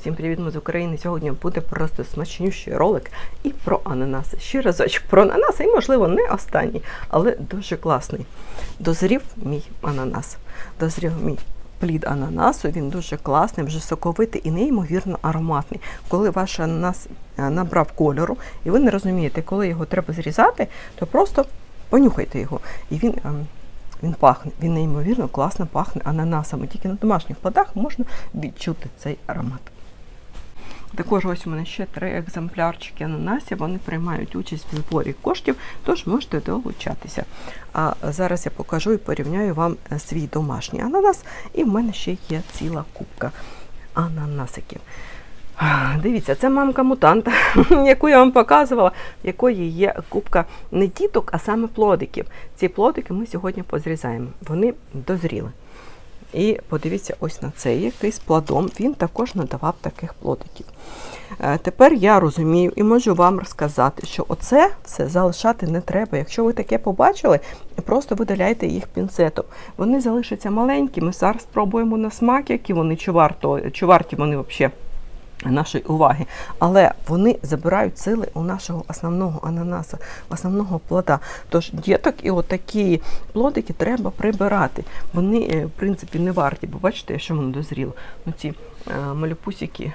Всім привіт, ми з України. Сьогодні буде просто смачнющий ролик і про ананаси. Ще разочок про ананаси, і, можливо, не останній, але дуже класний. Дозрів мій ананас. Дозрів мій плід ананасу, він дуже класний, вже соковитий і неймовірно ароматний. Коли ваш ананас набрав кольору, і ви не розумієте, коли його треба зрізати, то просто понюхайте його. І він пахне, він неймовірно класно пахне ананасами. Тільки на домашніх плодах можна відчути цей аромат. Також ось у мене ще 3 екземплярчики ананасів, вони приймають участь в зборі коштів, тож можете долучатися. А зараз я покажу і порівняю вам свій домашній ананас, і в мене ще є ціла купка ананасиків. Дивіться, це мамка-мутант, яку я вам показувала, в якої є купка не діток, а саме плодиків. Ці плодики ми сьогодні позрізаємо, вони дозріли. І подивіться ось на цей, який з плодом, він також надавав таких плодиків. Тепер я розумію і можу вам розказати, що оце все залишати не треба. Якщо ви таке побачили, просто видаляйте їх пінцетом. Вони залишаться маленькими, зараз спробуємо на смак, які вони, чи варті вони взагалі нашої уваги, але вони забирають сили у нашого основного ананаса, основного плода. Тож діток і отакі плодики треба прибирати. Вони, в принципі, не варті, бо бачите, що воно дозріло. Ну, ці малюпусики,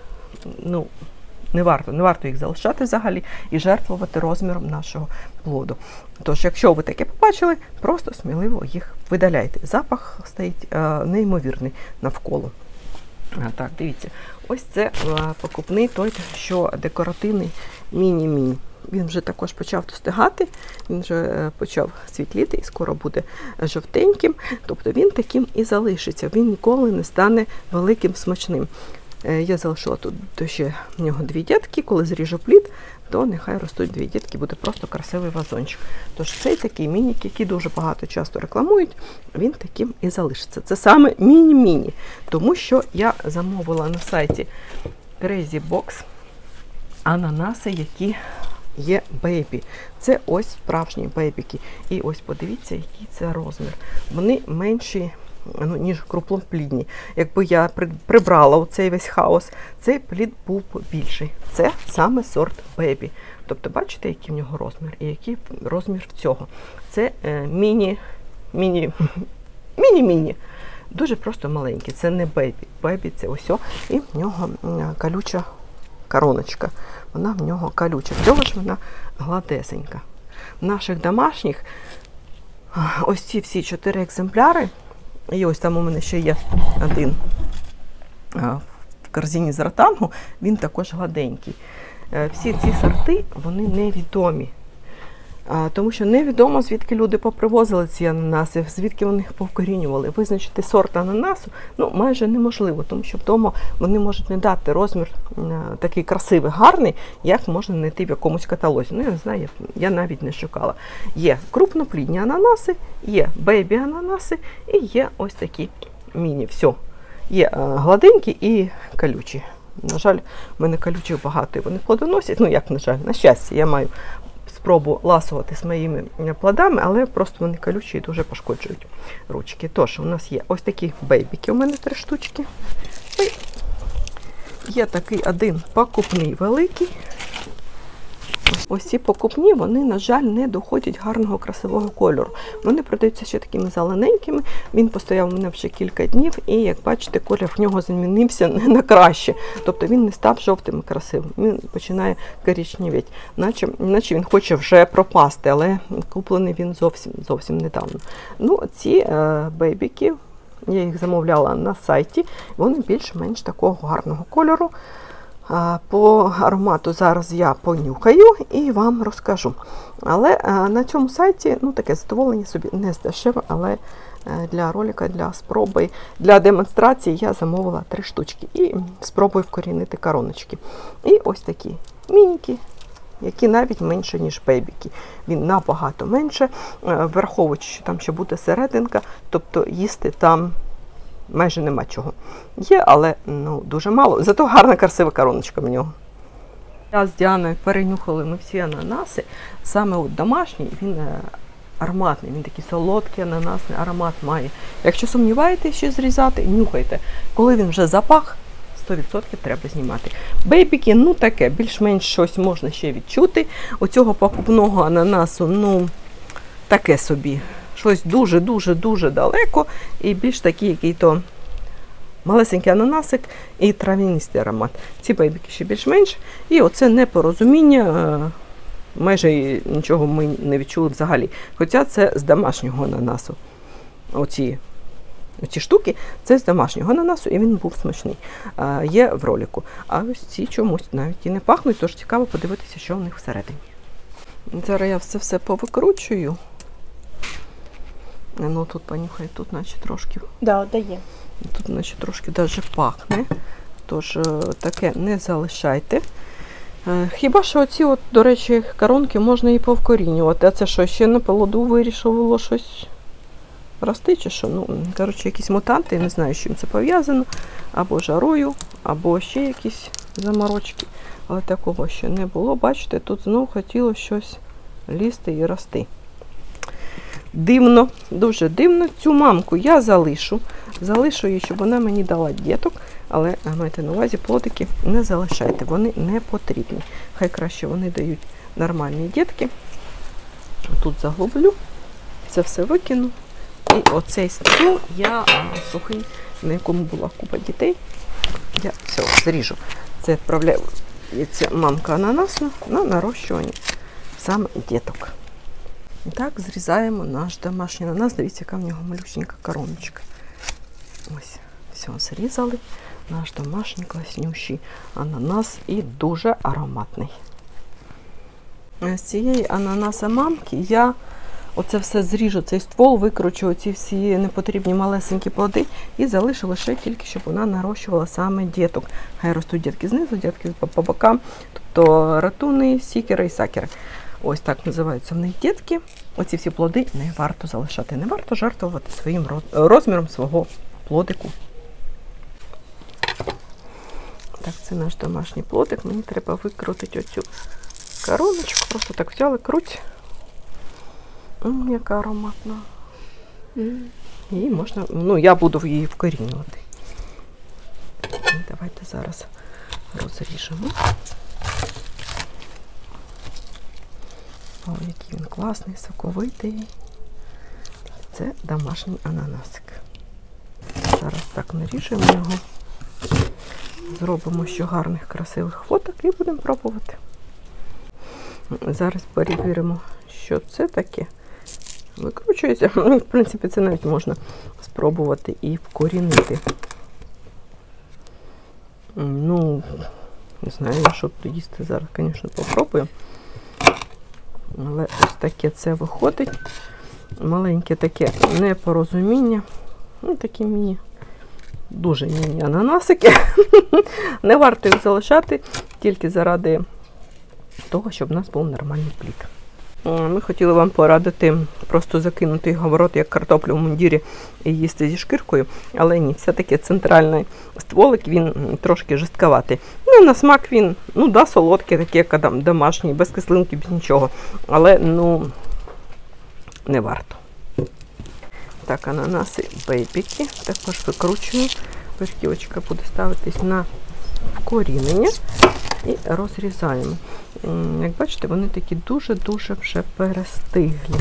ну, не варто їх залишати взагалі і жертвувати розміром нашого плоду. Тож, якщо ви таке побачили, просто сміливо їх видаляйте. Запах стоїть неймовірний навколо. Так, дивіться, ось це покупний той, що декоративний міні-міні. Він вже також почав достигати, він вже почав світліти і скоро буде жовтеньким. Тобто він таким і залишиться, він ніколи не стане великим смачним. Я залишила тут ще в нього 2 дітки, коли зріжу плід, то нехай ростуть 2 дітки, буде просто красивий вазончик. Тож цей такий мінік, який дуже багато часто рекламують, він таким і залишиться. Це саме міні-міні, тому що я замовила на сайті Crazy Box ананаси, які є бейбі. Це ось справжні бейбіки. І ось подивіться, який це розмір. Вони менші, ніж крупноплідні. Якби я прибрала оцей весь хаос, цей плід був більший. Це саме сорт бебі. Тобто, бачите, який в нього розмір і який розмір в цього. Це міні-міні. Дуже просто маленький. Це не бебі. Бебі це ось, і в нього колюча короночка. Вона в нього колюча. Цього ж вона гладесенька. В наших домашніх ось ці всі 4 екземпляри. І ось там у мене ще є один в корзині з ротангу, він також гладенький. Всі ці сорти, вони невідомі. Тому що невідомо, звідки люди попривозили ці ананаси, звідки вони їх повкорінювали. Визначити сорт ананасу майже неможливо, тому що вдома вони можуть не дати розмір такий красивий, гарний, як можна знайти в якомусь каталозі. Ну, я не знаю, я навіть не шукала. Є крупноплідні ананаси, є бейбі-ананаси і є ось такі міні. Все. Є гладенькі і колючі. На жаль, в мене колючих багато і вони плодоносять. Ну, як на жаль, на щастя, я маю спробу ласувати з моїми плодами, але просто вони колючі і дуже пошкоджують ручки. Тож, у нас є ось такі бейбіки, у мене 3 штучки. Є такий один покупний великий. Ось ці покупні, вони, на жаль, не доходять гарного красивого кольору. Вони продаються ще такими зелененькими. Він постояв у мене вже кілька днів, і, як бачите, колір в нього змінився не на краще. Тобто він не став жовтим і красивим. Він починає коричневіти, наче він хоче вже пропасти, але куплений він зовсім недавно. Ну, ці бейбіки, я їх замовляла на сайті, вони більш-менш такого гарного кольору. По аромату зараз я понюхаю і вам розкажу. Але на цьому сайті, таке задоволення собі не здешеве, але для ролика, для спроби, для демонстрації я замовила 3 штучки і спробую вкорінити короночки. І ось такі мініки, які навіть менше, ніж бейбіки. Він набагато менше, враховуючи, що там ще буде серединка, тобто їсти там майже нема чого. Є, але дуже мало. Зато гарна, красива короночка в нього. Я з Діаною перенюхали ми всі ананаси. Саме домашній, він ароматний, він такий солодкий ананасний аромат має. Якщо сумніваєтесь, що зрізати, нюхайте. Коли він вже запах, 100% треба знімати. Бейбіки, ну таке, більш-менш щось можна ще відчути. У цього покупного ананасу, ну, таке собі. Щось дуже-дуже-дуже далеко і більш такий який-то малесенький ананасик і трав'янистий аромат. Ці бейбіки ще більш-менш. І оце непорозуміння, майже нічого ми не відчули взагалі. Хоча це з домашнього ананасу. Оці штуки, це з домашнього ананасу, і він був смачний. Є в ролику. А ось ці чомусь навіть і не пахнуть, тож цікаво подивитися, що в них всередині. Зараз я все повикручую. Ну, тут понюхай, тут наче трошки. Да, дає. Тут наче трошки даже пахне. Тож таке не залишайте. Хіба що оці, от, до речі, коронки можна і повкорінювати. А це що, ще на плоду вирішило щось рости чи що? Ну, коротше, якісь мутанти, я не знаю, з чим це пов'язано. Або жарою, або ще якісь заморочки. Але такого ще не було. Бачите, тут знову хотіло щось лізти і рости. Дивно, дуже дивно. Цю мамку я залишу. Залишу її, щоб вона мені дала діток. Але майте на увазі, плодики не залишайте, вони не потрібні. Хай краще вони дають нормальні дітки. Тут заглублю, це все викину. І оцей стіл я сухий, на якому була купа дітей. Я все зріжу. Це відправляю, це мамка ананасна на нарощування саме діток. І так зрізаємо наш домашній ананас. Дивіться, яка в нього малюсенька короночка. Ось, все, зрізали. Наш домашній класнющий ананас і дуже ароматний. З цієї ананаса мамки я оце все зріжу, цей ствол, викручу ці всі непотрібні малесенькі плоди і залишу лише тільки, щоб вона нарощувала саме діток. Хай ростуть дітки знизу, дітки по бокам, тобто ратуни, сікери і сакери. Ось так називаються в них дітки. Оці всі плоди не варто залишати, не варто жертвувати своїм розміром свого плодику. Так, це наш домашній плодик. Мені треба викрутити оцю короночку. Просто так взяли, круть. Яка ароматна. І можна, ну, я буду її вкорінювати. Давайте зараз розріжемо. О, який він класний, соковитий. Це домашній ананасик. Зараз так наріжемо його. Зробимо ще гарних, красивих фоток і будемо пробувати. Зараз перевіримо, що це таке. Викручується. В принципі, це навіть можна спробувати і вкорінити. Ну, не знаю, що тут їсти зараз, звісно, попробую. Але ось таке це виходить. Маленьке таке непорозуміння. Ну, такі дуже міні-ананасики. Не варто їх залишати, тільки заради того, щоб у нас був нормальний плід. Ми хотіли вам порадити просто закинути його в рот, як картоплю в мундірі, і їсти зі шкіркою, але ні, все-таки центральний стволик, він трошки жорстковатий. Ну, на смак він, ну, да, солодкий, такий, як домашній, без кислинки, без нічого, але, ну, не варто. Так, ананаси бейбіки також викручую. Верхівочка буде ставитись на вкорінення і розрізаємо. Як бачите, вони такі дуже-дуже вже перестиглі.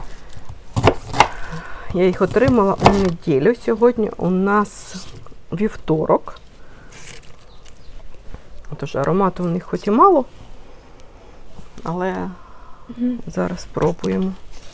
Я їх отримала у неділю. Сьогодні у нас вівторок. Тож аромату у них хоч і мало, але зараз спробуємо.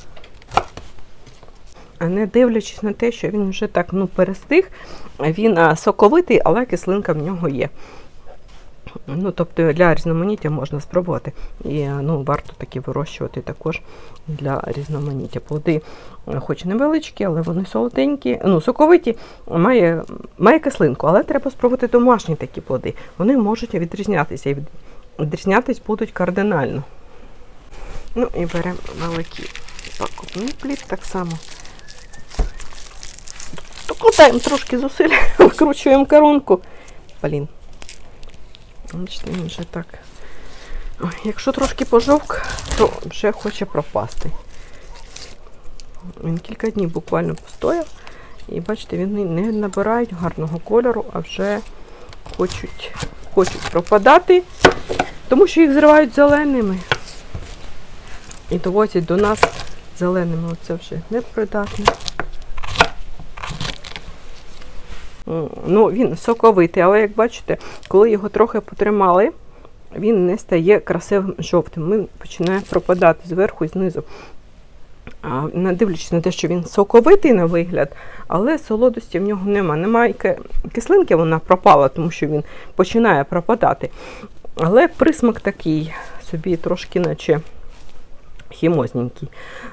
Не дивлячись на те, що він вже так, ну, перестиг, він соковитий, але кислинка в нього є. Ну, тобто для різноманіття можна спробувати. І, ну, варто таки вирощувати також для різноманіття. Плоди хоч невеличкі, але вони солоденькі, ну, соковиті, має кислинку, але треба спробувати домашні такі плоди. Вони можуть відрізнятися, і відрізнятись будуть кардинально. Ну, і беремо великий покупний плід, так само. Докладаємо трошки зусиль, викручуємо коронку. Блін. Бачите, він вже так. Ой, якщо трошки пожовк, то вже хоче пропасти. Він кілька днів буквально постояв. І бачите, вони не набирають гарного кольору, а вже хочуть пропадати, тому що їх зривають зеленими і довозять до нас зеленими. Оце вже непридатне. Ну, він соковитий, але, як бачите, коли його трохи потримали, він не стає красивим жовтим. Він починає пропадати зверху і знизу. Не дивлячись на те, що він соковитий на вигляд, але солодості в нього нема. Немає кислинки, вона пропала, тому що він починає пропадати. Але присмак такий собі трошки наче хімозненький.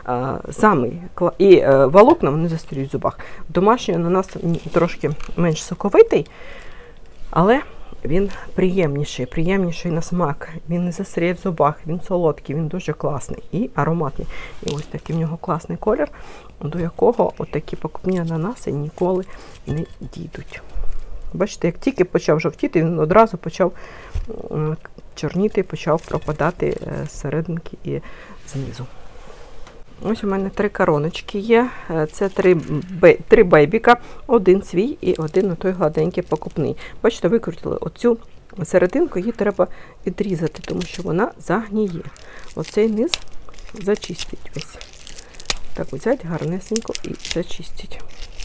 І волокна вони застріють в зубах. Домашній ананас трошки менш соковитий, але він приємніший на смак. Він не застріє в зубах, він солодкий, він дуже класний і ароматний. І ось такий в нього класний колір, до якого отакі покупні ананаси ніколи не дійдуть. Бачите, як тільки почав жовтіти, він одразу почав чорніти, почав пропадати з серединки і знизу. Ось у мене 3 короночки є. Це 3 бейбіка, один свій і один той гладенький покупний. Бачите, викрутили оцю серединку, її треба відрізати, тому що вона загніє. Оцей низ зачистить весь. Так, взяти гарнесенько і зачистить.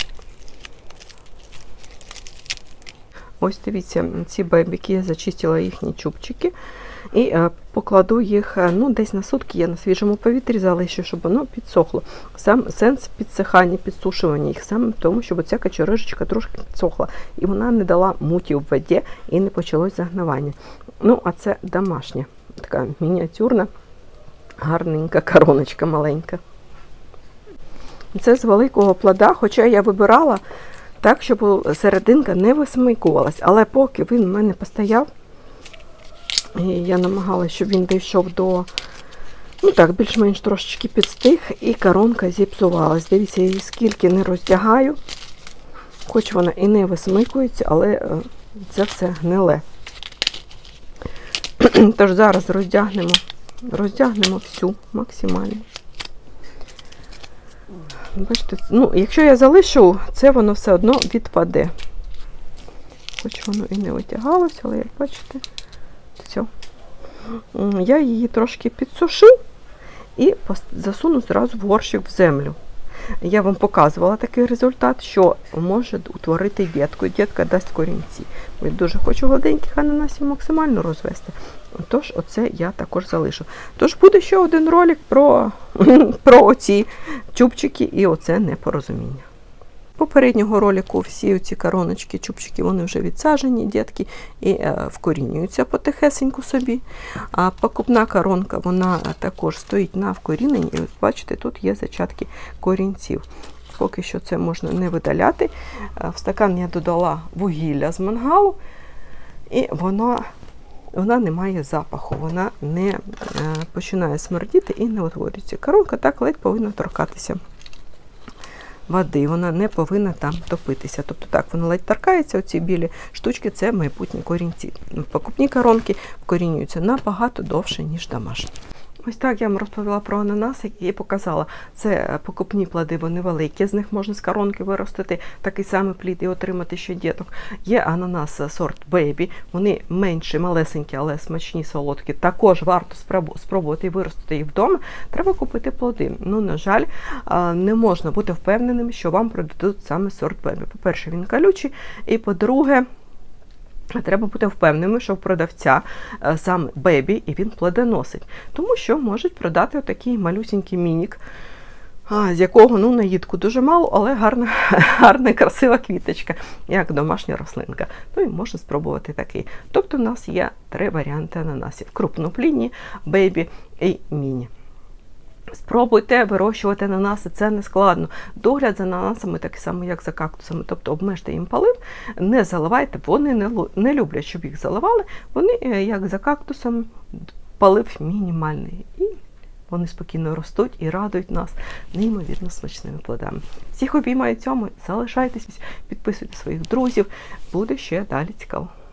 Ось дивіться, ці бейбіки, я зачистила їхні чубчики. І покладу їх, ну, десь на сутки, я на свіжому повітрі залишу, щоб воно підсохло. Сам сенс підсихання, підсушування їх саме в тому, щоб оця качерижечка трошки підсохла. І вона не дала муті в воді і не почалось загнивання. Ну, а це домашня, така мініатюрна, гарненька короночка маленька. Це з великого плода, хоча я вибирала так, щоб серединка не висмикувалась. Але поки він в мене постояв, і я намагалася, щоб він дійшов до, ну так, більш-менш трошечки підстиг, і коронка зіпсувалась. Дивіться, я її скільки не роздягаю, хоч вона і не висмикується, але це все гниле. Тож зараз роздягнемо всю максимально. Бачите, ну, якщо я залишу, це воно все одно відпаде. Хоч воно і не витягалося, але як бачите, все. Я її трошки підсушу і засуну зразу в горщик в землю. Я вам показувала такий результат, що може утворити дітку. Дітка дасть корінці. Я дуже хочу гладеньких ананасів максимально розвести. Тож, оце я також залишу. Тож буде ще один ролик про оці чубчики і оце непорозуміння. Попереднього ролику всі ці короночки, чубчики, вони вже відсаджені, дітки, і вкорінюються потихесеньку собі. А покупна коронка, вона також стоїть на вкоріненні. І от бачите, тут є зачатки корінців. Поки що це можна не видаляти. В стакан я додала вугілля з мангалу, і вона не має запаху, вона не починає смердіти і не утворюється. Коронка так ледь повинна торкатися води, вона не повинна там топитися. Тобто так, вона ледь торкається, оці білі штучки, це майбутні корінці. Покупні коронки вкорінюються набагато довше, ніж домашні. Ось так я вам розповіла про ананаси і показала. Це покупні плоди, вони великі, з них можна з коронки виростити такий самий плід і отримати ще діток. Є ананас сорт Baby, вони менші, малесенькі, але смачні, солодкі. Також варто спробувати виростити їх вдома. Треба купити плоди. Ну, на жаль, не можна бути впевненим, що вам продадуть саме сорт Baby. По-перше, він колючий, і по-друге, треба бути впевненим, що в продавця саме бебі і він плодоносить. Тому що можуть продати отакий малюсенький мінік, з якого, ну, наїдку дуже мало, але гарна, красива квіточка, як домашня рослинка. Ну і можна спробувати такий. Тобто в нас є 3 варіанти ананасів. Крупноплідні, бебі і міні. Спробуйте вирощувати ананаси, це не складно. Догляд за ананасами такий самий, як за кактусами. Тобто обмежте їм полив, не заливайте, вони не люблять, щоб їх заливали. Вони, як за кактусом, полив мінімальний. І вони спокійно ростуть і радують нас неймовірно смачними плодами. Всіх обіймаю цьому, залишайтесь, підписуйте своїх друзів, буде ще далі цікаво.